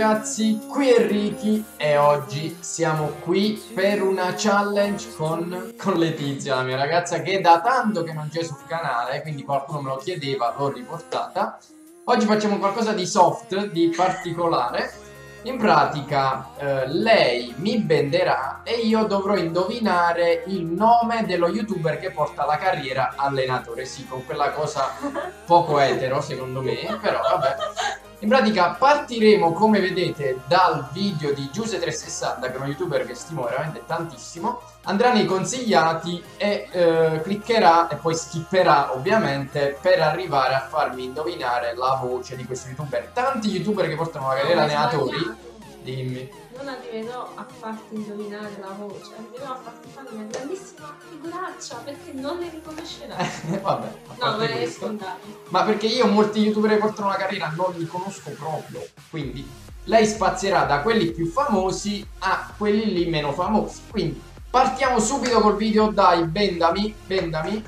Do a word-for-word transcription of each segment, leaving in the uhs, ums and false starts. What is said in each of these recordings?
ragazzi, qui è Ricky e oggi siamo qui per una challenge con, con Letizia, la mia ragazza che da tanto che non c'è sul canale, quindi qualcuno me lo chiedeva, l'ho riportata. Oggi facciamo qualcosa di soft, di particolare. In pratica eh, lei mi benderà e io dovrò indovinare il nome dello youtuber che porta la carriera allenatore. Sì, con quella cosa poco etero secondo me, però vabbè. In pratica partiremo, come vedete, dal video di Giuse trecentosessanta, che è uno youtuber che stimo veramente tantissimo. Andrà nei consigliati e eh, cliccherà e poi skipperà ovviamente per arrivare a farmi indovinare la voce di questo youtuber. Tanti youtuber che portano la carriera allenatori. Dimmi. Non arriverò a farti indovinare la voce, arriverò a farti fare una grandissima figuraccia perché non le riconoscerai. Vabbè, no, ma è scontato. Ma perché io molti youtuber che portano la carriera non li conosco proprio. Quindi lei spazierà da quelli più famosi a quelli lì meno famosi. Quindi partiamo subito col video, dai, bendami, bendami.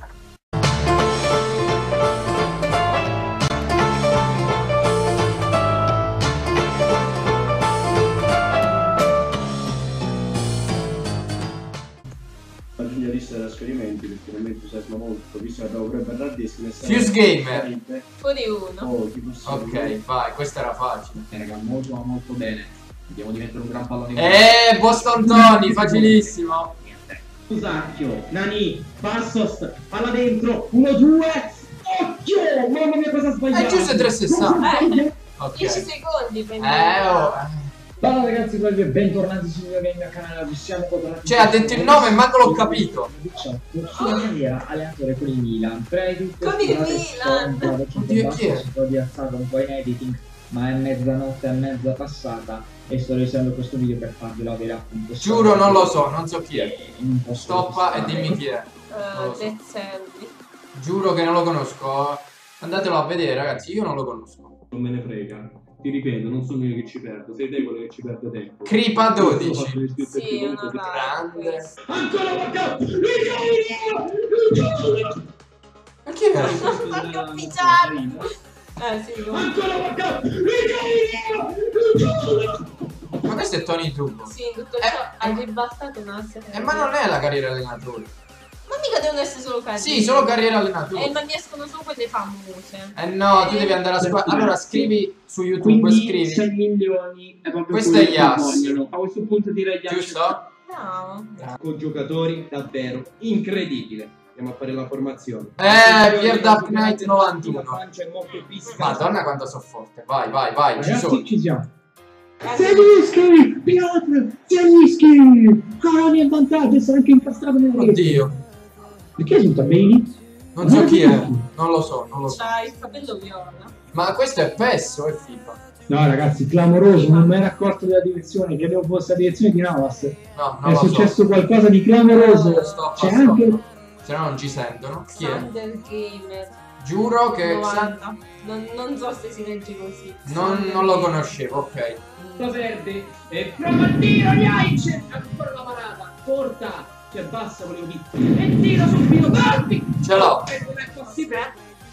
La lista da esperimenti perché non mi entusiasma molto, visto che devo preparare il disco. Fuse Gamer fuori uno. Oh, ok, vai, questa era facile. Eh, raga, molto ma molto bene. Dobbiamo diventare un gran pallone. Eh, Boston Tony, facilissimo. Scusacchio, Nani, Bassos, palla dentro, uno, due, occhio! Mamma mia, cosa sbagliato? È giusto trecentosessanta. Eh, Ok. dieci secondi per Eh, oh. Ciao ragazzi, bentornati sul mio game canale. Oggi siamo tornati. Cioè, ha detto il nome, manco l'ho capito. Sulla carriera allenatore con il Milan. Prima di tutto, con il Milan. Oddio, chi è? Sto di alzato un po' in editing, ma è mezzanotte e mezza passata e sto registrando questo video per farvelo avere appunto. Giuro, non lo so, non so chi è. è. Stoppa e dimmi chi è. Uh, so. Dead Selvi. Giuro che non lo conosco. Andatelo a vedere, ragazzi, io non lo conosco. Non me ne frega. Ti ripeto, non sono io che ci perdo, sei te quello che ci perde tempo. Cripa dodici. Sì, una grande. Ancora Waka! Ma chi è? Eh sì, come... Ancora Waka! Ma questo è Tony Tubo. Sì, in tutto Eh, ciò ha eh, ribaltato una serie. Eh, ma non è la carriera allenatore. Ma mica devono essere solo carriere. Sì, solo carriera allenatore. Eh, ma mi escono solo quelle famose. Eh no, tu devi andare a scuola. Allora scrivi su YouTube, Quindi scrivi. sei milioni è proprio Questo quello è che Yas. vogliono. A questo punto direi Yas. Giusto? No. Con giocatori davvero incredibile. Andiamo a fare la formazione. Eh, Pier Dark Knight novantuno. La Francia è molto fisica. Madonna quanto so forte. Vai, vai, vai, ci sono. Ragazzi, ci siamo. Eh, Zelischi! Piotr! Zelischi! Coroni in vantaggio, sarà anche impastato nel rete. Oddio. Perché risulta bene? Non so chi è. Non lo so, non lo so. c'ha il capello viola. Ma questo è PES o è FIFA? No ragazzi, clamoroso, non mi ero accorto della direzione, credevo fosse la direzione di Navas. No, non È lo successo so. qualcosa di clamoroso. Stoppa, C'è stoppa. anche... Se no non ci sentono. Chi è? Thunder Gamer. Giuro che... novanta. Non, non so se si legge così. Non, non lo conoscevo, ok. Lo verde e prova il tiro, Jaic! Ancora la parata, corta, cioè bassa volevo dire. E tiro subito, colpi! Ce l'ho. E non è possibile?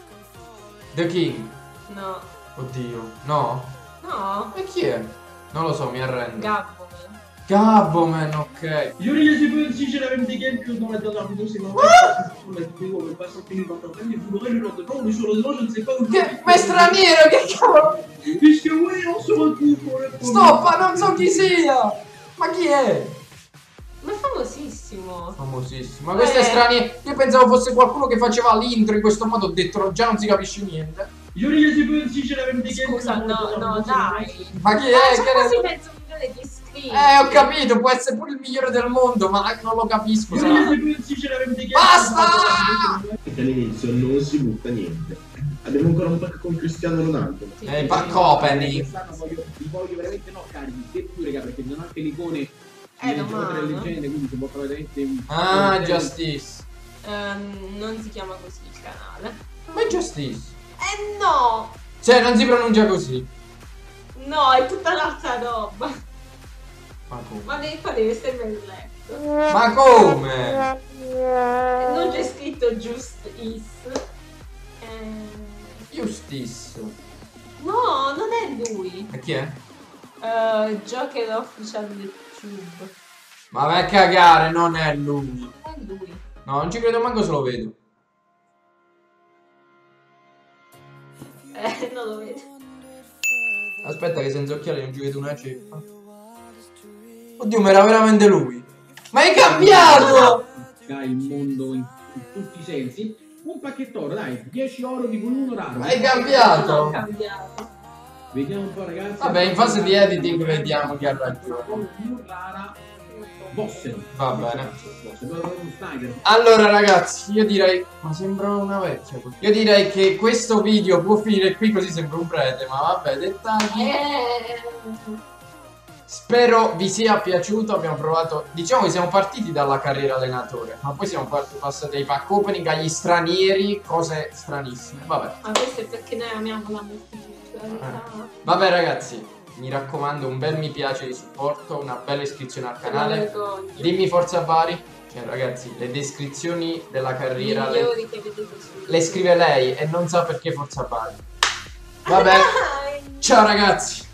The King. No. Oddio. No? No. E chi è? Non lo so, mi arrendo. Gabbo. Gabboman, ok. Giulia si può sinceramente che più non è dato un secondo me per passare finito per prendere il futuro non trovo solo di non si fa un Che... Ma è straniero, che cavolo? Visto che vuoi non so il cuore. Stoppa, non so chi sia. Ma chi è? Ma è famosissimo. Famosissimo. Ma questo è Eh. straniero. Io pensavo fosse qualcuno che faceva l'intro in questo modo. Ho detto, già non si capisce niente. Giulia si può sinceramente che Scusa, no, no, dai. Ma chi Eh, è? c'è Che quasi ne... mezzo milione di iscritti. Eh, ho capito, può essere pure il migliore del mondo, ma non lo capisco. Giulia Sarà... si può sinceramente che Basta! all'inizio non si butta niente. Abbiamo ancora un pack con Cristiano Ronaldo. Sì. Eh, pack opening. Quest'anno voglio, li voglio veramente no carichi, te più raga, perché sono anche l'icone Eh, di domani. delle leggende, quindi si può fare veramente... Ah, veramente- Justice. Ehm, non si chiama così il canale. Ma è Justice. Eh no! Cioè, non si pronuncia così. No, è tutta un'altra roba. Ma come? Ma deve, qua deve essere ben letto. Ma come? Non c'è scritto just is. Eh... Justice. No, non è lui. E chi è? Uh, Joker official del Tube. Ma vai a cagare, non è lui. È lui. No, non ci credo manco se lo vedo. Eh, non lo vedo. Aspetta che senza occhiali non ci vedo una ceppa. Oddio, ma era veramente lui. Ma è cambiato! Ha il mondo in, in tutti i sensi. Un pacchettone, dai, dieci oro di volume raro. Ma è Non ho cambiato! cambiato. Vediamo un po', ragazzi. Vabbè, in fase di editing vediamo chi ha ragione. Rara. Bossen. Va bene. Bossen, Snyder. Allora ragazzi, io direi... Ma sembra una vecchia. Io direi che questo video può finire qui, così sembra un prete. Ma vabbè, dettagli. Eh. Spero vi sia piaciuto. Abbiamo provato... Diciamo che siamo partiti dalla carriera allenatore, ma poi siamo passati ai pack opening, agli stranieri, cose stranissime. Vabbè. Ma questo è perché noi amiamo la multiculturalità. Vabbè ragazzi, mi raccomando, un bel mi piace di supporto, una bella iscrizione al canale. Dimmi Forza Bari. Cioè ragazzi, le descrizioni della carriera le, Migliori che vedete su le scrive lei e non sa perché Forza Bari. Vabbè, ciao ragazzi.